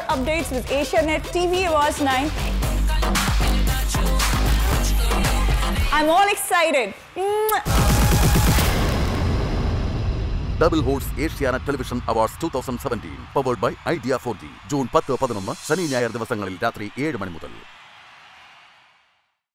more updates with Asianet TV Awards 9. I'm all excited. Double hosts Asianet Television Awards 2017, powered by Idea 4G. June 10-11 ശനി ഞായർ ദിവസങ്ങളിൽ രാത്രി 7 മണി മുതൽ.